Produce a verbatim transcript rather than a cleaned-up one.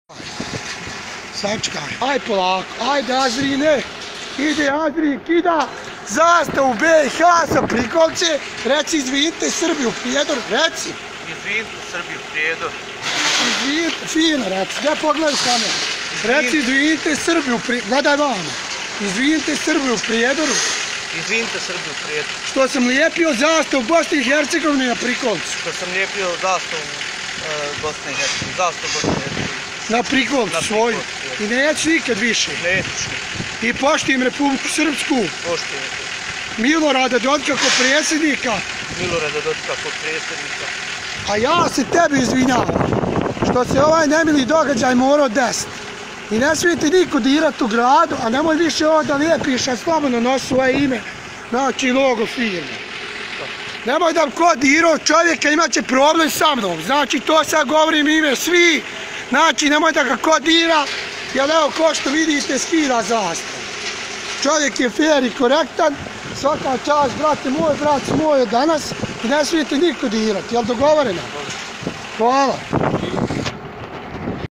Sačkaj, aj polako, ajde Azrine, ide Azrin, kida zastavu B i H sa Prikolice, reci izvinite Srbiju prijedor, reci. Izvinite Srbiju prijedor. Izvinite, fino reci, gdje pogledaj kameru. Reci izvinite Srbiju prijedor, gledaj vamo. Izvinite Srbiju prijedoru. Izvinite Srbiju prijedor. Što sam lijepio zastavu Bosne i Hercegovine na Prikolicu. Što sam lijepio zastavu Bosne i Hercegovine, zastavu Bosne i Hercegovine. Na Prikolicu svoju. I neću nikad više. Neću. I poštujem Republiku Srpsku. Poštujem. Milorada Dodika kao predsjednika. Milorada Dodika kao predsjednika. A ja se tebi izvinjavam što se ovaj nemili događaj morao desiti. I ne smijete niko dirati u gradu, a nemoj više ovo da lijepiš, a slobodno nosi svoje ime, znači logo firme. Nemoj da ko dirao čovjeka imat će problem sa mnom, znači to sad govorim ime svi, znači nemoj da ga ko dira, jer evo ko što vidite skida zastavu. Čovjek je fair i korektan, svaka čast, brate moj, brat moj od danas i ne smijete niko dirati, jel dogovoreno? Hvala.